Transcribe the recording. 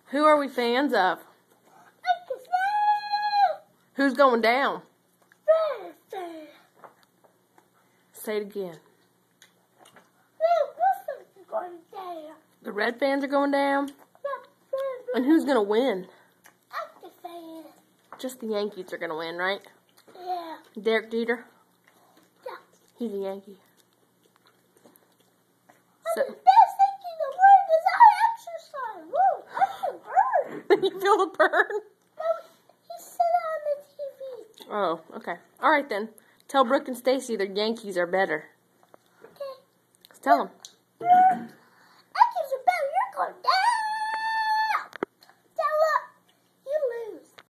Who are we fans of? Yankees Fan. Who's going down? Red Fan. Say it again. Going down. The Red fans are going down? Red And who's going to win? Yankees Fan. Just the Yankees are going to win, right? Yeah. Derek Jeter? Yeah. He's a Yankee. The best thing in the world is I exercise. Whoa, I feel burn. You feel the burn? No, he said it on the TV. Oh, okay. All right, then. Tell Brooke and Stacy the Yankees are better. Okay. Tell them.